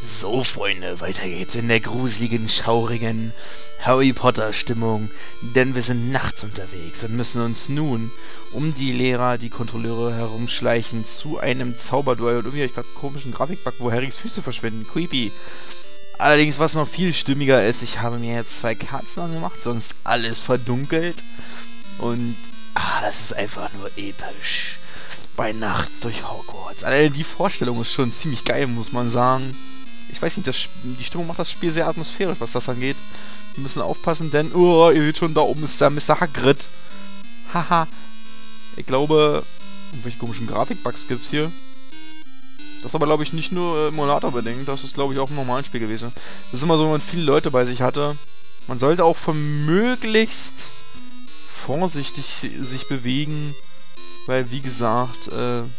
So, Freunde, weiter geht's in der gruseligen, schaurigen Harry Potter-Stimmung, denn wir sind nachts unterwegs und müssen uns nun um die Lehrer, die Kontrolleure herumschleichen zu einem Zauberduell. Und irgendwie habe ich gerade einen komischen Grafikbug, wo Harrys Füße verschwinden. Creepy. Allerdings, was noch viel stimmiger ist, ich habe mir jetzt 2 Kerzen angemacht, sonst alles verdunkelt. Und, das ist einfach nur episch. Bei Nachts durch Hogwarts. Allein die Vorstellung ist schon ziemlich geil, muss man sagen. Ich weiß nicht, die Stimmung macht das Spiel sehr atmosphärisch, was das angeht. Wir müssen aufpassen, denn, ihr seht schon, da oben ist der Mr. Hagrid. Haha. Ich glaube, welche komischen Grafikbugs gibt's hier? Das ist aber, glaube ich, nicht nur Emulator bedingt. Das ist, glaube ich, auch im normalen Spiel gewesen. Das ist immer so, wenn man viele Leute bei sich hatte. Man sollte auch möglichst vorsichtig sich bewegen. Weil, wie gesagt,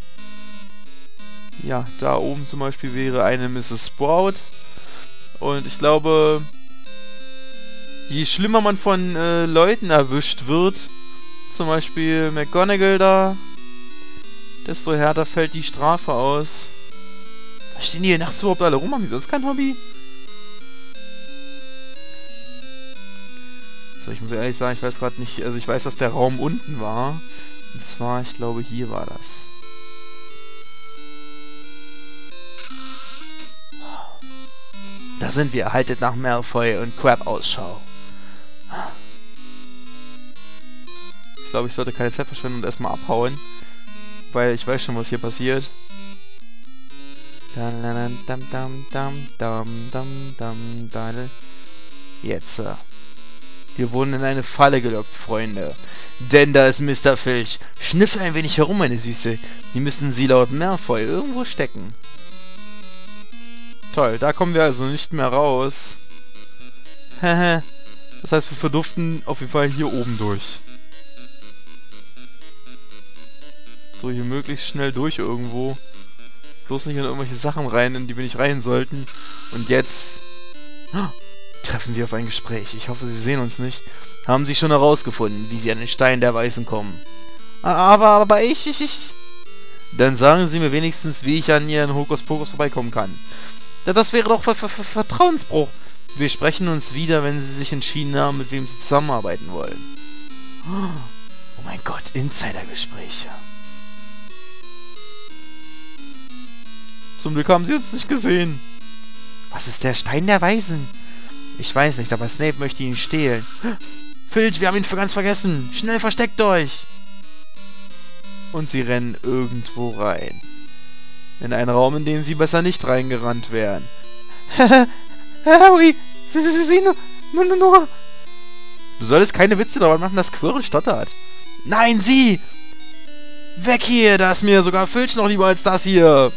ja, da oben zum Beispiel wäre eine Mrs. Sprout. Und ich glaube, je schlimmer man von Leuten erwischt wird, zum Beispiel McGonagall da, desto härter fällt die Strafe aus. Was stehen die hier nachts überhaupt alle rum? Haben die sonst kein Hobby? So, ich muss ehrlich sagen, ich weiß gerade nicht, also ich weiß, dass der Raum unten war. Und zwar, ich glaube, hier war das. Da sind wir, haltet nach Malfoy und Crabbe Ausschau. Ich glaube, ich sollte keine Zeit verschwenden und erstmal abhauen. Weil ich weiß schon, was hier passiert. Jetzt. Wir wurden in eine Falle gelockt, Freunde. Denn da ist Mr. Filch. Schnüffel ein wenig herum, meine Süße. Die müssen Sie laut Malfoy irgendwo stecken. Toll, da kommen wir also nicht mehr raus. Das heißt, wir verduften auf jeden Fall hier oben durch. So, hier möglichst schnell durch irgendwo. Bloß nicht in irgendwelche Sachen rein, in die wir nicht rein sollten. Und jetzt treffen wir auf ein Gespräch. Ich hoffe, Sie sehen uns nicht. Haben Sie schon herausgefunden, wie Sie an den Stein der Weisen kommen? Aber ich... Dann sagen Sie mir wenigstens, wie ich an Ihren Hokuspokus vorbeikommen kann. Das wäre doch Vertrauensbruch. Wir sprechen uns wieder, wenn Sie sich entschieden haben, mit wem Sie zusammenarbeiten wollen. Oh mein Gott, Insidergespräche. Zum Glück haben Sie uns nicht gesehen. Was ist der Stein der Weisen? Ich weiß nicht, aber Snape möchte ihn stehlen. Filch, wir haben ihn ganz vergessen. Schnell, versteckt euch. Und sie rennen irgendwo rein. In einen Raum, in den sie besser nicht reingerannt wären. Harry, sieh nur. Du solltest keine Witze darüber machen, dass Quirrell stottert. Nein, sie! Weg hier, da ist mir sogar Filch noch lieber als das hier.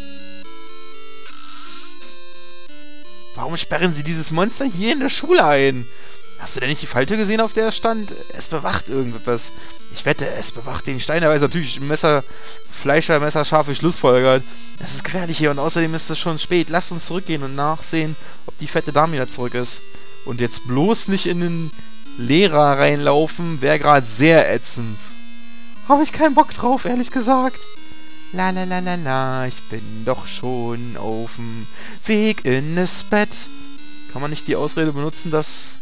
Warum sperren sie dieses Monster hier in der Schule ein? Hast du denn nicht die Falte gesehen, auf der es stand? Es bewacht irgendetwas. Ich wette, es bewacht den Stein. Er weiß natürlich messerscharfe Schlussfolgert. Es ist gefährlich hier und außerdem ist es schon spät. Lasst uns zurückgehen und nachsehen, ob die fette Dame wieder zurück ist. Und jetzt bloß nicht in den Lehrer reinlaufen, wäre gerade sehr ätzend. Habe ich keinen Bock drauf, ehrlich gesagt. La, ich bin doch schon auf dem Weg in das Bett. Kann man nicht die Ausrede benutzen, dass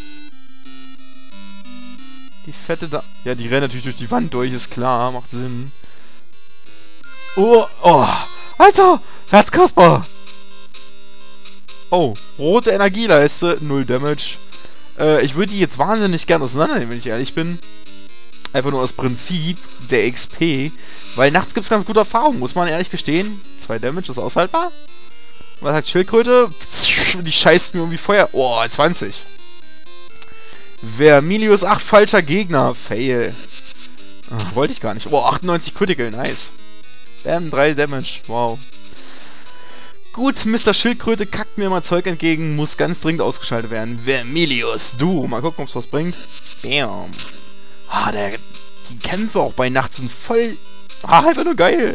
die fette da... Ja, die rennt natürlich durch die Wand durch, ist klar, macht Sinn. Oh, Alter, Herzkasper. Oh, rote Energieleiste, 0 Damage. Ich würde die jetzt wahnsinnig gern auseinandernehmen, wenn ich ehrlich bin. Einfach nur aus Prinzip der XP. Weil nachts gibt es ganz gute Erfahrungen, muss man ehrlich gestehen. 2 Damage ist aushaltbar. Was sagt Schildkröte? Die scheißt mir irgendwie Feuer. Oh, 20. Vermilius 8 falscher Gegner. Fail. Wollte ich gar nicht. Oh, 98 Critical. Nice. Bam, 3 Damage. Wow. Gut, Mr. Schildkröte kackt mir mal Zeug entgegen. Muss ganz dringend ausgeschaltet werden. Vermilius, du. Mal gucken, ob es was bringt. Bam. Die Kämpfe auch bei Nacht sind voll... einfach nur geil.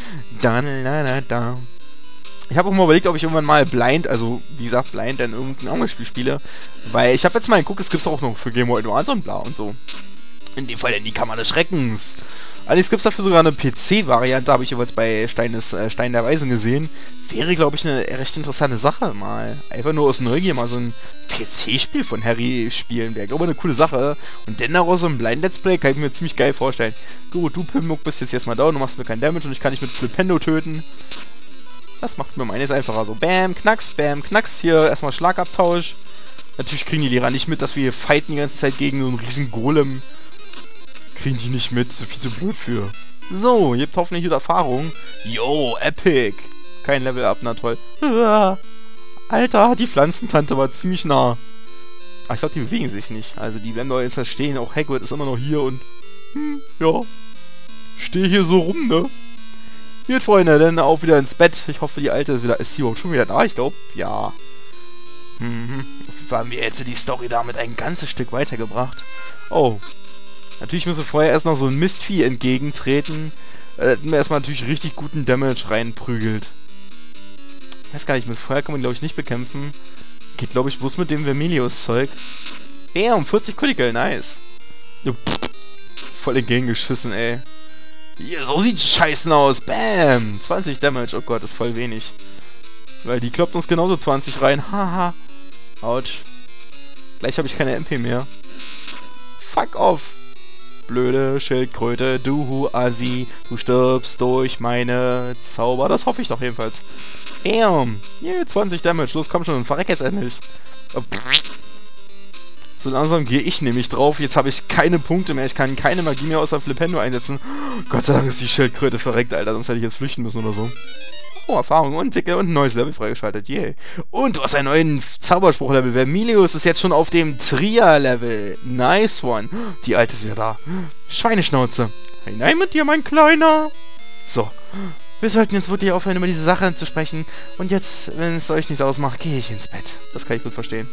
Da. Ich habe auch mal überlegt, ob ich irgendwann mal Blind, also wie gesagt, Blind in irgendein anderes Spiel spiele. Weil ich habe jetzt mal geguckt, es gibt es auch noch für Game Boy Advance und bla und so. In dem Fall in die Kammer des Schreckens. Allerdings gibt es dafür sogar eine PC-Variante, habe ich jeweils bei Stein der Weisen gesehen. Wäre, glaube ich, eine recht interessante Sache mal. Einfach nur aus Neugier mal so ein PC-Spiel von Harry spielen. Wäre, glaube ich, eine coole Sache. Und dann daraus so ein Blind-Let's Play kann ich mir ziemlich geil vorstellen. Gut, du Pimmuck bist jetzt erstmal down, du machst mir keinen Damage und ich kann dich mit Flipendo töten. Das macht es mir meines einfacher so. Bam, Knacks, hier erstmal Schlagabtausch. Natürlich kriegen die Lehrer nicht mit, dass wir hier fighten die ganze Zeit gegen so einen riesen Golem. Kriegen die nicht mit, so viel zu blöd für. So, ihr habt hoffentlich wieder Erfahrung. Yo, epic. Kein Level up, na toll. Alter, die Pflanzentante war ziemlich nah. Aber ich glaube, die bewegen sich nicht. Also die bleiben doch jetzt da stehen. Auch Hagrid ist immer noch hier und... ja. Stehe hier so rum, ne? Gut, Freunde, dann auch wieder ins Bett. Ich hoffe, die Alte ist wieder... Ist sie überhaupt schon wieder da? Ich glaube, ja. Haben wir jetzt die Story damit ein ganzes Stück weitergebracht. Oh. Natürlich müssen wir vorher erst noch so ein Mistvieh entgegentreten. Hätten wir erstmal natürlich richtig guten Damage reinprügelt. Ich weiß gar nicht, mit Feuer kann man glaube ich nicht bekämpfen. Geht glaube ich bloß mit dem Vermilius-Zeug. Bam, 40 Critical, nice. Ja, voll entgegengeschissen, ey. Hier, so sieht Scheißen aus. Bam, 20 Damage, oh Gott, ist voll wenig. Weil die kloppt uns genauso 20 rein, haha. Autsch. Gleich habe ich keine MP mehr. Fuck off. Blöde Schildkröte, du Assi, du stirbst durch meine Zauber. Das hoffe ich doch jedenfalls. Bam. Yeah, 20 Damage. Los, komm schon, verreck jetzt endlich. Oh. So langsam gehe ich nämlich drauf. Jetzt habe ich keine Punkte mehr. Ich kann keine Magie mehr außer Flipendo einsetzen. Gott sei Dank ist die Schildkröte verreckt, Alter. Sonst hätte ich jetzt flüchten müssen oder so. Oh, Erfahrung und Ticket und ein neues Level freigeschaltet. Yay. Und du hast einen neuen Zauberspruch-Level. Vermilius ist jetzt schon auf dem Tria-Level. Nice one. Die Alte ist wieder da. Schweineschnauze. Hinein mit dir, mein Kleiner. So. Wir sollten jetzt wirklich aufhören, über diese Sache zu sprechen. Und jetzt, wenn es euch nichts ausmacht, gehe ich ins Bett. Das kann ich gut verstehen.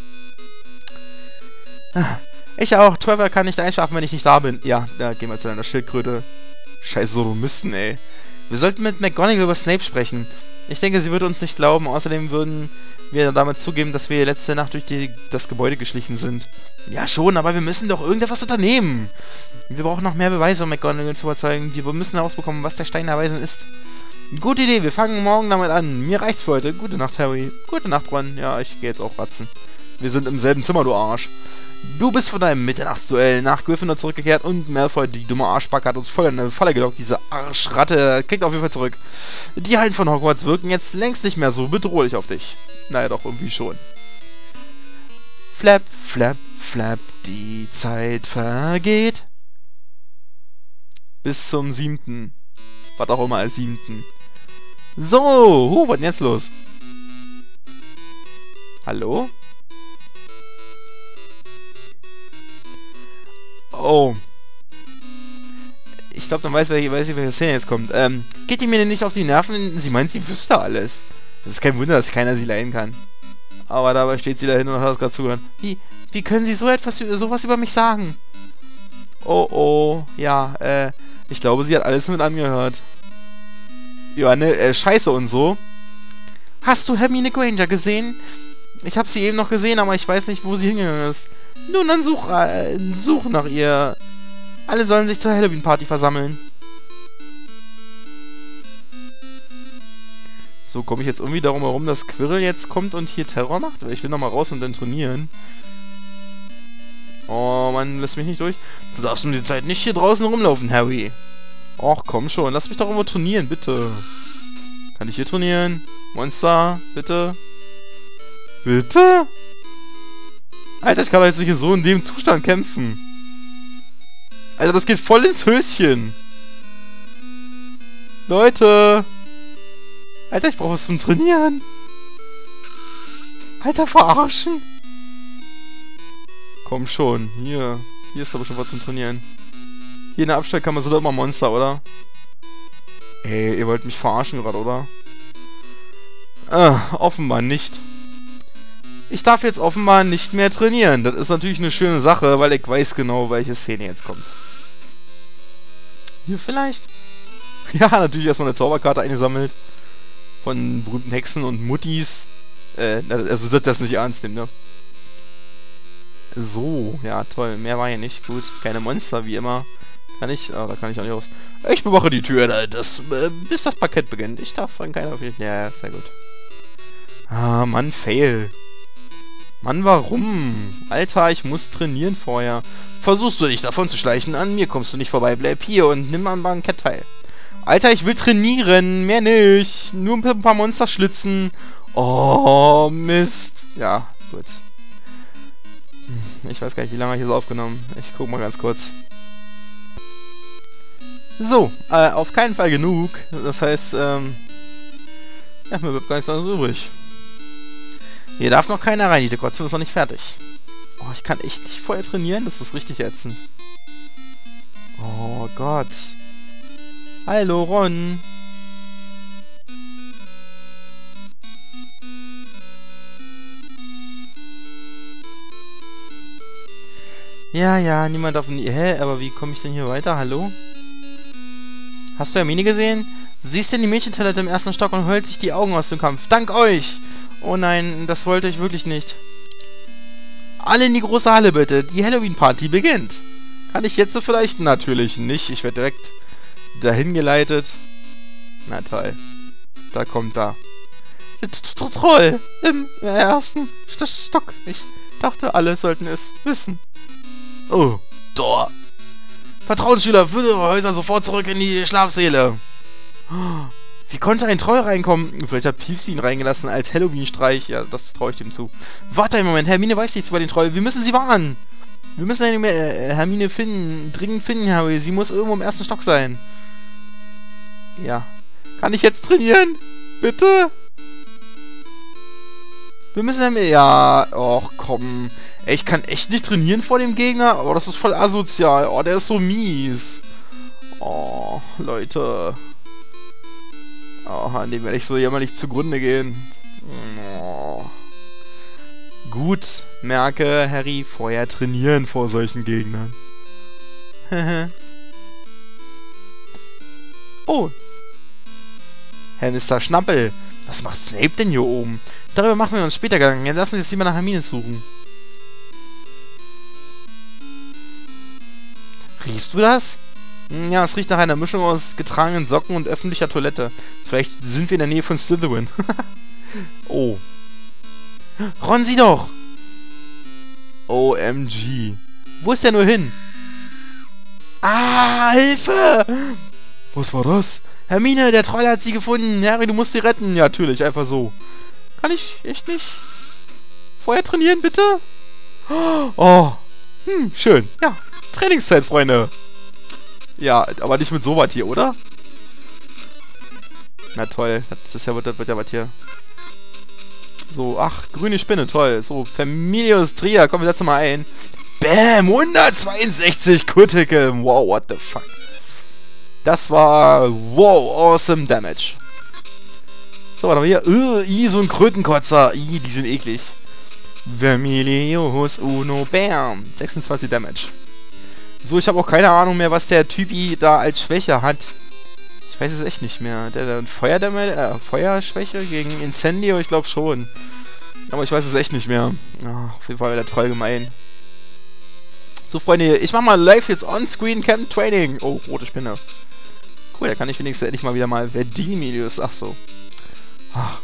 Ich auch. Trevor kann nicht einschlafen, wenn ich nicht da bin. Ja, da gehen wir zu deiner Schildkröte. Scheiße, so Misten, ey. Wir sollten mit McGonagall über Snape sprechen. Ich denke, sie würde uns nicht glauben. Außerdem würden wir damit zugeben, dass wir letzte Nacht durch das Gebäude geschlichen sind. Ja schon, aber wir müssen doch irgendetwas unternehmen. Wir brauchen noch mehr Beweise, um McGonagall zu überzeugen. Wir müssen herausbekommen, was der Stein der Weisen ist. Gute Idee, wir fangen morgen damit an. Mir reicht's für heute. Gute Nacht, Harry. Gute Nacht, Ron. Ja, ich gehe jetzt auch ratzen. Wir sind im selben Zimmer, du Arsch. Du bist von deinem Mitternachtsduell nach Gryffindor zurückgekehrt und Malfoy, die dumme Arschbacke, hat uns voll in eine Falle gelockt. Diese Arschratte kriegt auf jeden Fall zurück. Die Hallen von Hogwarts wirken jetzt längst nicht mehr so bedrohlich auf dich. Naja, doch, irgendwie schon. Flap, flap, flap, die Zeit vergeht. Bis zum 7. Was auch immer als 7. So, was ist denn jetzt los? Hallo? Oh. Ich glaube, dann weiß ich, welche Szene jetzt kommt. Geht die mir denn nicht auf die Nerven? Sie meint, sie wüsste alles. Das ist kein Wunder, dass keiner sie leiden kann. Aber dabei steht sie da hin und hat das gerade zugehört. Wie können Sie sowas über mich sagen? Oh, ja, ich glaube, sie hat alles mit angehört. Ja, ne, Scheiße und so. Hast du Hermine Granger gesehen? Ich habe sie eben noch gesehen, aber ich weiß nicht, wo sie hingegangen ist. Nun, dann such nach ihr. Alle sollen sich zur Halloween-Party versammeln. So, komme ich jetzt irgendwie darum herum, dass Quirrell jetzt kommt und hier Terror macht? Weil ich will nochmal raus und dann trainieren. Oh, Mann, lass mich nicht durch. Du darfst um die Zeit nicht hier draußen rumlaufen, Harry. Och, komm schon, lass mich doch irgendwo trainieren, bitte. Kann ich hier trainieren? Monster, bitte? Bitte? Alter, ich kann doch jetzt nicht so in dem Zustand kämpfen. Alter, das geht voll ins Höschen. Leute. Alter, ich brauche was zum Trainieren. Alter, verarschen. Komm schon, hier. Hier ist aber schon was zum Trainieren. Hier in der Abstellkammer sind doch immer Monster, oder? Ey, ihr wollt mich verarschen gerade, oder? Offenbar nicht. Ich darf jetzt offenbar nicht mehr trainieren. Das ist natürlich eine schöne Sache, weil ich weiß genau, welche Szene jetzt kommt. Hier vielleicht? Ja, natürlich erstmal eine Zauberkarte eingesammelt. Von berühmten Hexen und Muttis. Also das nicht ernst nehmen, ne? So, ja, toll. Mehr war hier nicht. Gut, keine Monster, wie immer. Kann ich? Ah, da kann ich auch nicht raus. Ich bewache die Tür, bis das Parkett beginnt. Ich darf von keiner... Ja, sehr gut. Ah, Mann, Fail. Mann, warum? Alter, ich muss trainieren vorher. Versuchst du dich davon zu schleichen? An mir kommst du nicht vorbei. Bleib hier und nimm am Bankett teil. Alter, ich will trainieren. Mehr nicht. Nur ein paar Monster schlitzen. Oh, Mist. Ja, gut. Ich weiß gar nicht, wie lange ich das aufgenommen. Ich guck mal ganz kurz. So, auf keinen Fall genug. Das heißt, ja, mir bleibt gar nichts anderes übrig. Hier darf noch keiner rein, die Dekoration ist noch nicht fertig. Oh, ich kann echt nicht vorher trainieren, das ist richtig ätzend. Oh Gott. Hallo, Ron. Ja, niemand auf den... Hä, aber wie komme ich denn hier weiter? Hallo? Hast du Hermine gesehen? Sie ist in die Mädchentoilette im ersten Stock und heult sich die Augen aus dem Kampf. Dank euch! Oh nein, das wollte ich wirklich nicht. Alle in die große Halle bitte. Die Halloween-Party beginnt. Kann ich jetzt so vielleicht? Natürlich nicht. Ich werde direkt dahin geleitet. Na toll. Da kommt da. Troll! Im ersten Stock. Ich dachte, alle sollten es wissen. Oh, Tor. Vertrauensschüler, führt eure Häuser sofort zurück in die Schlafsäle. Wie konnte ein Troll reinkommen? Vielleicht hat Peeves ihn reingelassen als Halloween-Streich. Ja, das traue ich dem zu. Warte einen Moment, Hermine weiß nichts über den Troll. Wir müssen sie warnen. Wir müssen Hermine finden. Dringend finden, Harry. Sie muss irgendwo im ersten Stock sein. Ja. Kann ich jetzt trainieren? Bitte? Wir müssen Hermine... Ja, och komm. Ey, ich kann echt nicht trainieren vor dem Gegner. Oh, das ist voll asozial. Oh, der ist so mies. Oh, Leute. Oh, an dem werde ich so jämmerlich zugrunde gehen. Oh. Gut, merke, Harry, vorher trainieren vor solchen Gegnern. Oh. Herr Mr. Schnappel, was macht Snape denn hier oben? Darüber machen wir uns später Gedanken. Jetzt lassen wir jetzt lieber nach Hermine suchen. Riechst du das? Ja, es riecht nach einer Mischung aus getragenen Socken und öffentlicher Toilette. Vielleicht sind wir in der Nähe von Slytherin. Oh. Ron, sieh doch! OMG. Wo ist der nur hin? Ah, Hilfe! Was war das? Hermine, der Troll hat sie gefunden. Harry, du musst sie retten. Ja, natürlich, einfach so. Kann ich echt nicht vorher trainieren, bitte? Oh. Schön. Ja, Trainingszeit, Freunde. Ja, aber nicht mit so was hier, oder? Na toll, das ist ja, wird ja was hier. So, ach, grüne Spinne, toll. So, Familius Tria, komm, wir setzen mal ein. Bam, 162 Critical. Wow, what the fuck. Das war, wow, awesome Damage. So, was haben wir hier? So ein Krötenkotzer. Die sind eklig. Vermilius Uno, bam. 26 Damage. So, ich habe auch keine Ahnung mehr, was der Typi da als Schwäche hat. Ich weiß es echt nicht mehr. Der Feuerschwäche gegen Incendio? Ich glaube schon. Aber ich weiß es echt nicht mehr. Oh, auf jeden Fall der Troll gemein. So, Freunde, ich mach mal live jetzt on-screen Camp Training. Oh, rote Spinne. Cool, da kann ich wenigstens endlich mal wieder mal Verdimilius. Ach so. Ach.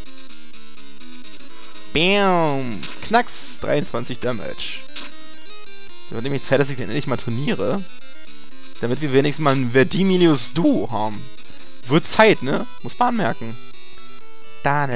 Bam. Knacks. 23 Damage. Wird nämlich Zeit, dass ich den endlich mal trainiere. Damit wir wenigstens mal ein Verdimilius Duo haben. Wird Zeit, ne? Muss man anmerken. Bam.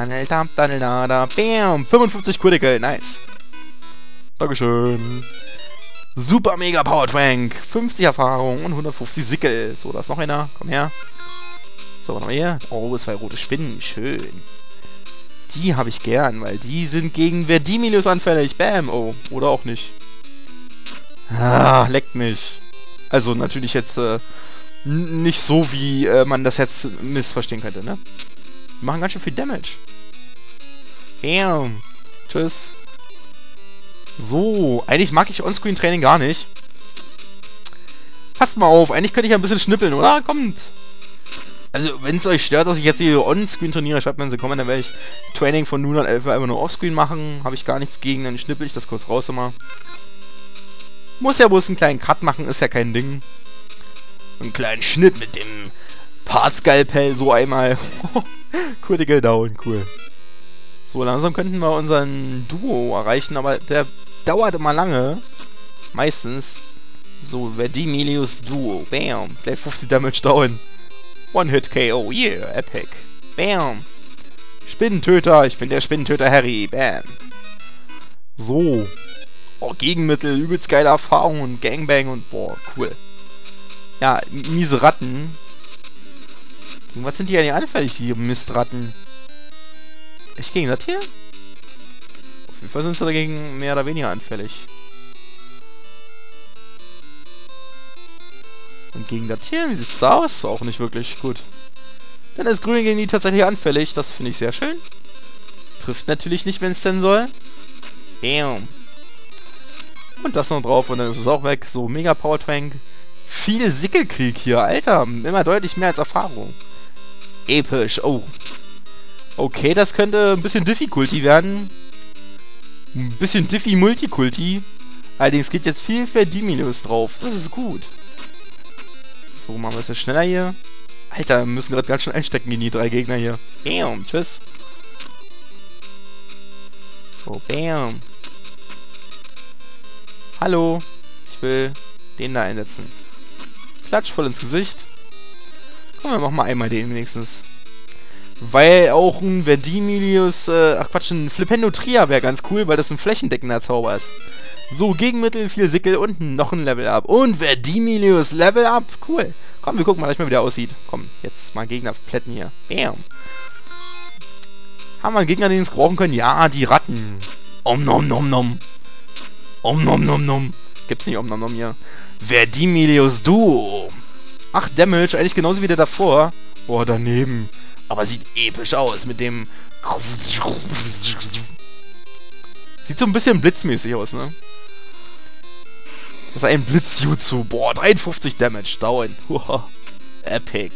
55 Critical. Nice. Dankeschön. Super mega Power Trank. 50 Erfahrung und 150 Sickel. So, da ist noch einer. Komm her. So, was haben wir hier? Oh, 2 rote Spinnen. Schön. Die habe ich gern, weil die sind gegen Verdimilius anfällig. Bam. Oh, oder auch nicht. Ah, leckt mich. Also natürlich jetzt nicht so, wie man das jetzt missverstehen könnte, ne? Die machen ganz schön viel Damage. Bam. Tschüss. So, eigentlich mag ich On-Screen-Training gar nicht. Passt mal auf, eigentlich könnte ich ein bisschen schnippeln, oder? Kommt. Also, wenn es euch stört, dass ich jetzt hier on-screen trainiere, schreibt mir in den Kommentaren, dann werde ich Training von nun an 11 einfach nur off-screen machen. Habe ich gar nichts gegen, dann schnippel ich das kurz raus immer. Muss ja bloß einen kleinen Cut machen, ist ja kein Ding. Einen kleinen Schnitt mit dem Part-Skalpell, so einmal. Critical Down, cool. So, langsam könnten wir unseren Duo erreichen, aber der dauert immer lange. Meistens. So, Verdimilius Duo. Bam. Gleich 50 Damage down. One-Hit-KO. Yeah, epic. Bam. Spinnentöter. Ich bin der Spinnentöter Harry. Bam. So. Oh, Gegenmittel. Übelst geile Erfahrung und Gangbang und boah, cool. Ja, miese Ratten. Gegen was sind die eigentlich anfällig, die Mistratten? Echt gegen das hier? Auf jeden Fall sind sie dagegen mehr oder weniger anfällig. Und gegen das hier, wie sieht's da aus? Auch nicht wirklich gut. Dann ist Grün gegen die tatsächlich anfällig. Das finde ich sehr schön. Trifft natürlich nicht, wenn es denn soll. Bam. Und das noch drauf und dann ist es auch weg. So, Mega Power Trank. Viel Sickelkrieg hier, Alter. Immer deutlich mehr als Erfahrung. Episch. Oh. Okay, das könnte ein bisschen Difficulty werden. Ein bisschen Diffi-Multikulti. Allerdings geht jetzt viel Verdimilius drauf. Das ist gut. So, machen wir es jetzt schneller hier. Alter, wir müssen gerade ganz schön einstecken in die 3 Gegner hier. Bam, tschüss. So, bam. Hallo. Ich will den da einsetzen. Klatsch voll ins Gesicht. Komm, wir machen mal einmal den wenigstens. Weil auch ein Verdimilius, ein Flipendo Tria wäre ganz cool, weil das ein flächendeckender Zauber ist. So, Gegenmittel, viel Sickel und noch ein Level Up. Und Verdimilius Level Up. Cool. Komm, wir gucken mal, wie der aussieht. Komm, jetzt mal Gegner plätten hier. Bam. Haben wir einen Gegner, den wir es brauchen können? Ja, die Ratten. Om nom nom nom. Om nom nom nom. Gibt's nicht Om nom nom hier. Verdimilius Duo. 8 Damage, eigentlich genauso wie der davor. Boah, daneben. Aber sieht episch aus mit dem... Sieht so ein bisschen blitzmäßig aus, ne? Das ist ein Blitz-Jutsu. Boah, 53 Damage. Dauern. Epic.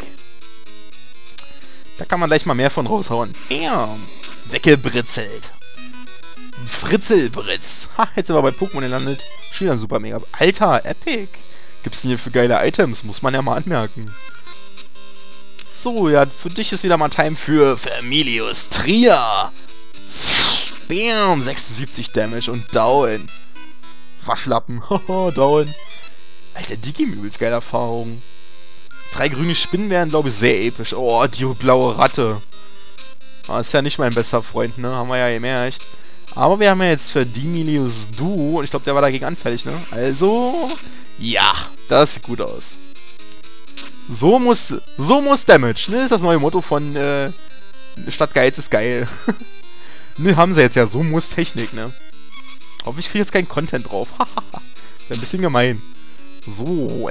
Da kann man gleich mal mehr von raushauen. Bam. Weggebritzelt. Fritzelbritz. Ha, jetzt sind wir bei Pokémon gelandet. Schon wieder super mega. Alter, Epic. Gibt's denn hier für geile Items? Muss man ja mal anmerken. So, ja, für dich ist wieder mal Time für Vermilius Tria. Bam, 76 Damage und down. Waschlappen, haha, down. Alter, Digimon, übelst geile Erfahrung. 3 grüne Spinnen wären, glaube ich, sehr episch. Oh, die blaue Ratte. Das ist ja nicht mein bester Freund, ne? Haben wir ja gemerkt. Aber wir haben ja jetzt Verdimilius Duo und ich glaube, der war dagegen anfällig, ne? Also, ja, das sieht gut aus. So muss Damage, ne? Ist das neue Motto von, statt Geiz ist geil. Ne, haben sie jetzt ja, so muss Technik, ne? Hoffe, ich kriege jetzt keinen Content drauf. Wäre ein bisschen gemein. So,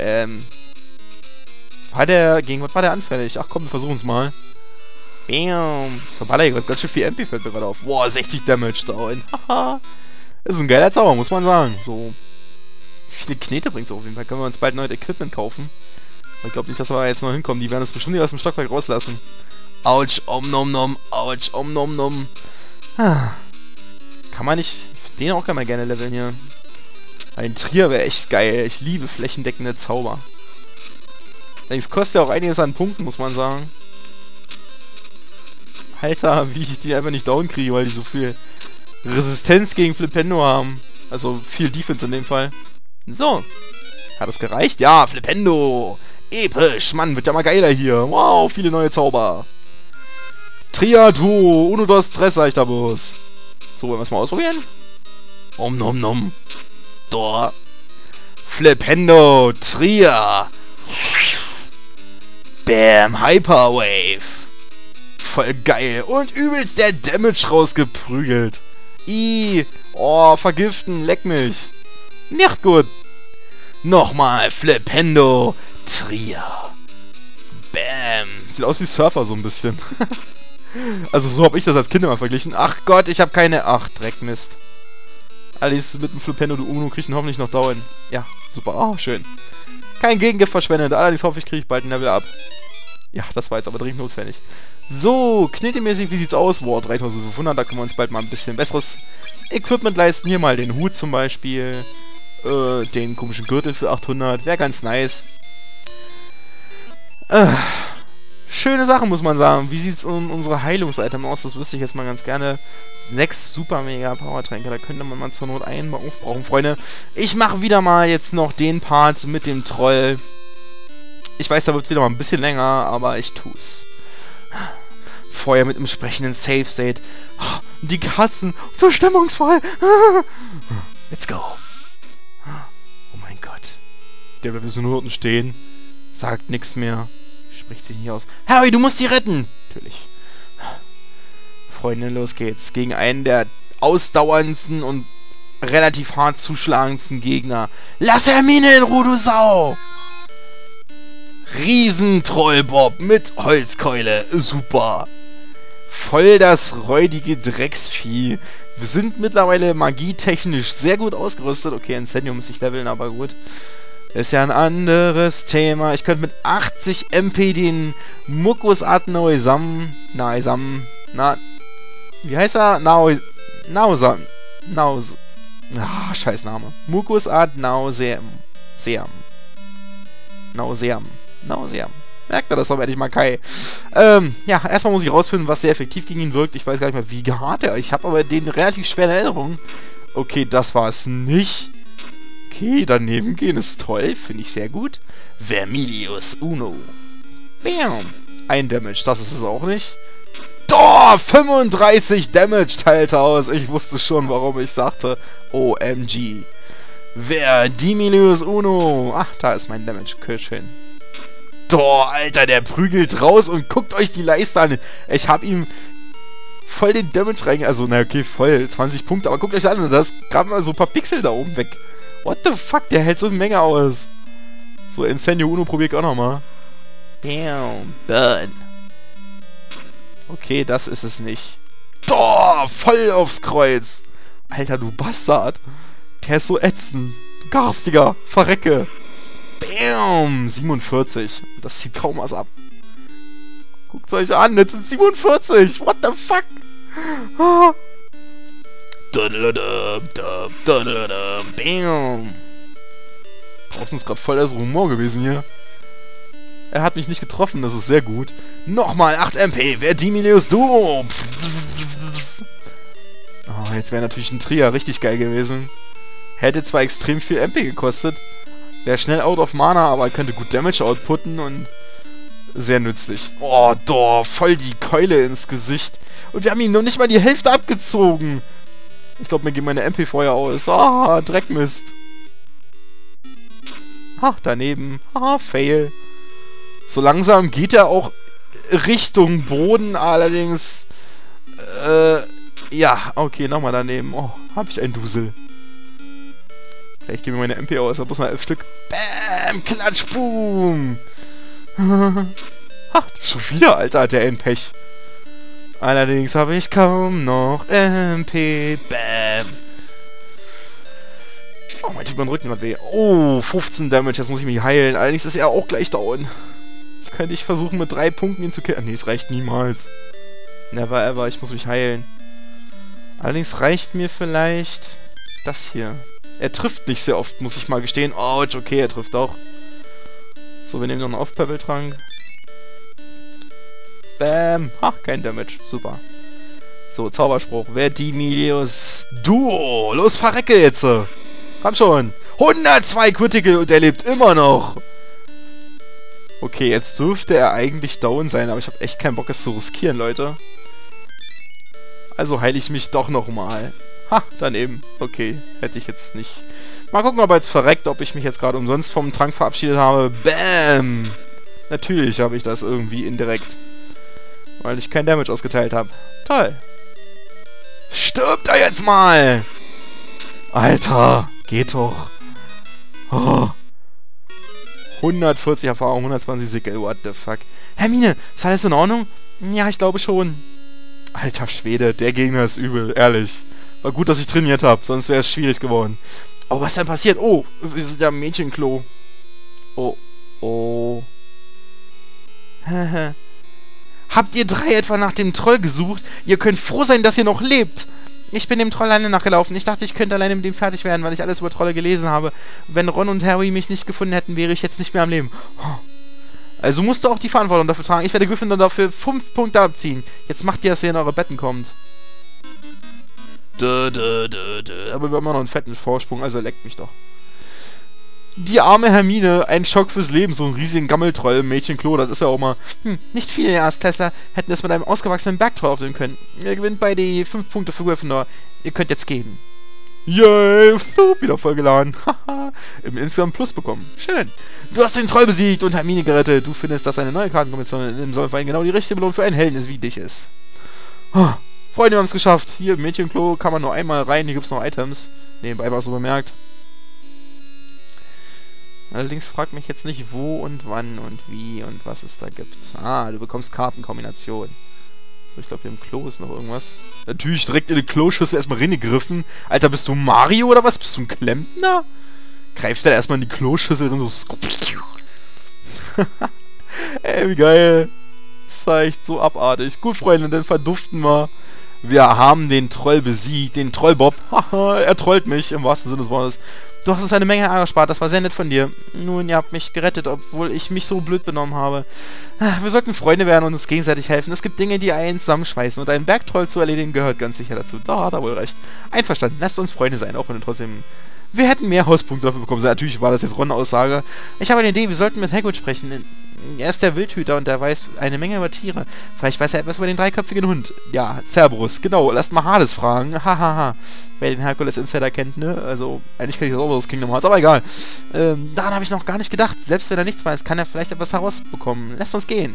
gegen was war der anfällig? Ach komm, wir versuchen es mal. Bam. Ich verballer hier gerade ganz schön viel MP, fällt mir gerade auf. Boah, 60 Damage down. Haha. Ist ein geiler Zauber, muss man sagen. So. Viele Knete bringt es auf jeden Fall. Können wir uns bald neues Equipment kaufen. Ich glaube nicht, dass wir jetzt noch hinkommen. Die werden das bestimmt nicht aus dem Stockwerk rauslassen. Autsch, om nom nom. Autsch, om nom nom. Kann man nicht... Den auch gerne leveln hier. Ein Trier wäre echt geil. Ich liebe flächendeckende Zauber. Allerdings kostet ja auch einiges an Punkten, muss man sagen. Alter, wie ich die einfach nicht down kriege, weil die so viel Resistenz gegen Flipendo haben. Also viel Defense in dem Fall. So. Hat das gereicht? Ja, Flipendo. Episch. Mann, wird ja mal geiler hier. Wow, viele neue Zauber. Triaduo. Uno dos tres, sag ich da bloß. So, wollen wir es mal ausprobieren? Om nom nom. Dor. Flipendo. Tria. Bam. Hyperwave. Voll geil. Und übelst der Damage rausgeprügelt. Oh, vergiften. Leck mich. Nicht gut. Nochmal. Flipendo. Tria. Bam. Sieht aus wie Surfer so ein bisschen. Also so habe ich das als Kind immer verglichen. Ach Gott, ich habe keine... Ach, Dreckmist. Alles mit dem Flipendo du Uno kriege ich hoffentlich noch dauern. Ja, super. Oh, schön. Kein Gegengift verschwendet. Allerdings hoffe ich, kriege ich bald ein Level Up. Ja, das war jetzt aber dringend notwendig. So, knete-mäßig, wie sieht's aus? Wow, 3500, da können wir uns bald mal ein bisschen besseres Equipment leisten. Hier mal den Hut zum Beispiel. Den komischen Gürtel für 800. Wäre ganz nice. Schöne Sache, muss man sagen. Wie sieht's um unsere Heilungsitem aus? Das wüsste ich jetzt mal ganz gerne. 6 super mega Powertränke. Da könnte man mal zur Not einen aufbrauchen, Freunde. Ich mache wieder mal jetzt noch den Part mit dem Troll. Ich weiß, da wird wieder mal ein bisschen länger, aber ich tu's. Vorher mit dem sprechenden Safe State. Die Katzen, so stimmungsvoll. Let's go. Oh mein Gott. Der bleibt so nur unten stehen. Sagt nichts mehr. Spricht sich nicht aus. Harry, du musst sie retten. Natürlich. Freunde, los geht's. Gegen einen der ausdauerndsten und relativ hart zuschlagendsten Gegner. Lass Hermine in Ruhe, du Sau! Riesentrollbob mit Holzkeule. Super. Voll das räudige Drecksvieh. Wir sind mittlerweile magietechnisch sehr gut ausgerüstet. Okay, Incendio muss ich leveln, aber gut. Ist ja ein anderes Thema. Ich könnte mit 80 MP den Mucus ad Nausam... wie heißt er? Nausam. Scheiß Name. Mucus ad Nauseam. Nauseam. Merkt er das doch endlich mal, Kai. Ja, erstmal muss ich rausfinden, was sehr effektiv gegen ihn wirkt. Ich weiß gar nicht mehr, wie hart er ist. Ich habe aber den relativ schweren Erinnerungen. Okay, das war es nicht. Okay, daneben gehen ist toll. Finde ich sehr gut. Vermilius Uno. Bam. 1 Damage, das ist es auch nicht. Doch, 35 Damage teilt er aus. Ich wusste schon, warum ich sagte OMG. Vermilius Uno. Ach, da ist mein Damage. Schön. Doch, Alter, der prügelt raus und guckt euch die Leiste an. Ich hab ihm voll den Damage rein... Also, na okay, voll. 20 Punkte. Aber guckt euch an, da ist gerade mal so ein paar Pixel da oben weg. What the fuck? Der hält so eine Menge aus. So, Incendio Uno probier ich auch nochmal. Bam. Burn. Okay, das ist es nicht. Doch, voll aufs Kreuz. Alter, du Bastard. Der ist so ätzend. Du Garstiger. Verrecke. Bam! 47. Das zieht kaum was ab. Guckt euch an, jetzt sind 47. What the fuck? Ah. Bam! Draußen ist gerade voll der Rumor gewesen hier. Er hat mich nicht getroffen, das ist sehr gut. Nochmal 8 MP. Vermilius Duo. Oh, jetzt wäre natürlich ein Trier richtig geil gewesen. Hätte zwar extrem viel MP gekostet. Wäre schnell out of Mana, aber könnte gut Damage outputten und sehr nützlich. Oh, doch, voll die Keule ins Gesicht. Und wir haben ihm noch nicht mal die Hälfte abgezogen. Ich glaube, mir gehen meine MP vorher aus. Ah, Dreckmist. Ach, daneben. Ah, Fail. So langsam geht er auch Richtung Boden, allerdings... ja, okay, nochmal daneben. Oh, hab ich einen Dusel. Ich gebe mir meine MP aus, da muss mal 11 Stück. Bam! Klatsch, boom! Ha, schon wieder, Alter, hat der ein Pech. Allerdings habe ich kaum noch MP. Bam! Oh, mein Typ, mein Rücken hat weh. Oh, 15 Damage, jetzt muss ich mich heilen. Allerdings ist er auch gleich down. Ich könnte versuchen, mit 3 Punkten ihn zu killen. Nee, es reicht niemals. Never ever, ich muss mich heilen. Allerdings reicht mir vielleicht das hier. Er trifft nicht sehr oft, muss ich mal gestehen. Oh, okay, er trifft auch. So, wir nehmen noch einen Off-Pebble-Trank. Bam. Ach, kein Damage. Super. So, Zauberspruch. Vermilius Duo. Los, verrecke jetzt. Komm schon. 102 Critical und er lebt immer noch. Okay, jetzt dürfte er eigentlich down sein, aber ich habe echt keinen Bock, es zu riskieren, Leute. Also heile ich mich doch nochmal. Ha, daneben. Okay, hätte ich jetzt nicht. Mal gucken, ob er jetzt verreckt, ob ich mich jetzt gerade umsonst vom Trank verabschiedet habe. Bam! Natürlich habe ich das irgendwie indirekt. Weil ich kein Damage ausgeteilt habe. Toll. Stirbt er jetzt mal! Alter, geht doch. Oh. 140 Erfahrung, 120 Sickel, what the fuck. Hermine, ist alles in Ordnung? Ja, ich glaube schon. Alter Schwede, der Gegner ist übel, ehrlich. War gut, dass ich trainiert habe, sonst wäre es schwierig geworden. Oh, was ist denn passiert? Oh, wir sind ja im Mädchenklo. Oh, oh. Habt ihr drei etwa nach dem Troll gesucht? Ihr könnt froh sein, dass ihr noch lebt. Ich bin dem Troll alleine nachgelaufen. Ich dachte, ich könnte alleine mit dem fertig werden, weil ich alles über Trolle gelesen habe. Wenn Ron und Harry mich nicht gefunden hätten, wäre ich jetzt nicht mehr am Leben. Also musst du auch die Verantwortung dafür tragen. Ich werde Gryffindor dafür 5 Punkte abziehen. Jetzt macht ihr, dass ihr in eure Betten kommt. Aber wir haben immer noch einen fetten Vorsprung, also leckt mich doch. Die arme Hermine, ein Schock fürs Leben, so ein riesigen Gammeltroll im Mädchenklo, das ist ja auch mal... nicht viele Erstklässler hätten es mit einem ausgewachsenen Bergtroll aufnehmen können. Ihr gewinnt bei die 5 Punkte für Gryffindor. Ihr könnt jetzt gehen. Yay, wieder vollgeladen. Haha, im insgesamt Plus bekommen. Schön. Du hast den Troll besiegt und Hermine gerettet. Du findest, dass eine neue Kartenkombination in dem Sollverein genau die richtige Belohnung für einen Helden ist, wie dich ist. Freunde, wir haben es geschafft. Hier im Mädchenklo kann man nur einmal rein. Hier gibt es noch Items. Nebenbei war es so bemerkt. Allerdings fragt mich jetzt nicht, wo und wann und wie und was es da gibt. Ah, du bekommst Kartenkombination. So, ich glaube, hier im Klo ist noch irgendwas. Natürlich direkt in die Kloschüssel erstmal reingegriffen. Alter, bist du Mario oder was? Bist du ein Klempner? Greift er erstmal in die Kloschüssel und so... Ey, wie geil. Das ist echt so abartig. Gut, Freunde, dann verduften wir. Wir haben den Troll besiegt, den Trollbob. Haha, er trollt mich, im wahrsten Sinne des Wortes. Du hast uns eine Menge Ärger gespart, das war sehr nett von dir. Nun, ihr habt mich gerettet, obwohl ich mich so blöd benommen habe. Wir sollten Freunde werden und uns gegenseitig helfen. Es gibt Dinge, die einen zusammenschweißen und einen Bergtroll zu erledigen gehört ganz sicher dazu. Da hat er wohl recht. Einverstanden, lasst uns Freunde sein, auch wenn du trotzdem... Wir hätten mehr Hauspunkte dafür bekommen. Natürlich war das jetzt Ron-Aussage. Ich habe eine Idee, wir sollten mit Hagrid sprechen. Er ist der Wildhüter und er weiß eine Menge über Tiere. Vielleicht weiß er etwas über den dreiköpfigen Hund. Ja, Cerberus, genau. Lasst mal Hades fragen. Hahaha. Wer den Hercules Insider kennt, ne? Also, eigentlich kenne ich das auch aus Kingdom Hearts, aber egal. Daran habe ich noch gar nicht gedacht. Selbst wenn er nichts weiß, kann er vielleicht etwas herausbekommen. Lasst uns gehen.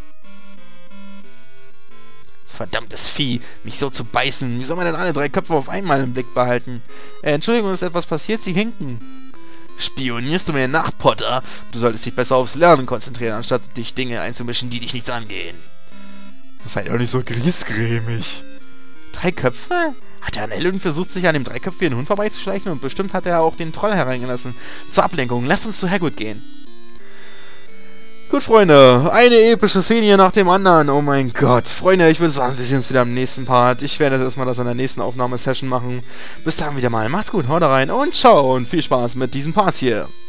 Verdammtes Vieh, mich so zu beißen. Wie soll man denn alle 3 Köpfe auf einmal im Blick behalten? Entschuldigung, ist etwas passiert? Sie hinken. Spionierst du mir nach, Potter? Du solltest dich besser aufs Lernen konzentrieren, anstatt dich Dinge einzumischen, die dich nichts angehen. Seid auch nicht so griesgrämig. 3 Köpfe? Hat der Annelien versucht, sich an dem 3köpfigen Hund vorbeizuschleichen und bestimmt hat er auch den Troll hereingelassen. Zur Ablenkung, lasst uns zu Hagrid gehen. Gut, Freunde, eine epische Szene hier nach dem anderen. Oh mein Gott. Freunde, ich würde sagen, wir sehen uns wieder im nächsten Part. Ich werde jetzt erstmal das in der nächsten Aufnahmesession machen. Bis dann wieder mal. Macht's gut, haut rein und ciao und viel Spaß mit diesen Parts hier.